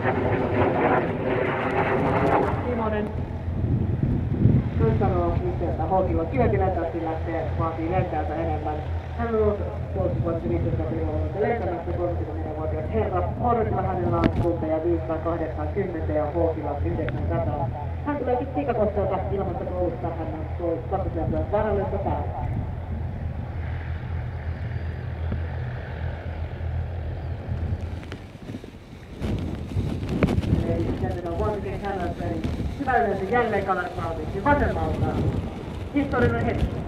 Simonen. Hän sanoo itse, että Hookilla kielti lentävästi lähtee, vaatii lentäjältä enemmän. Hän on ollut puolustusvoimassa 15-vuotias lentämässä 34-vuotias herra. Horrotilla hänellä on tunteja 580 ja Hookilla 900. Hän tuleekin Tikakoskelta ilmasta koulusta. Hän on kakkoslentoja varallisuutta päällä. Eli sitten on Washington Canada. Hyvä yleensä jälleen kannattaa vasemmalta. Historiallinen hetki.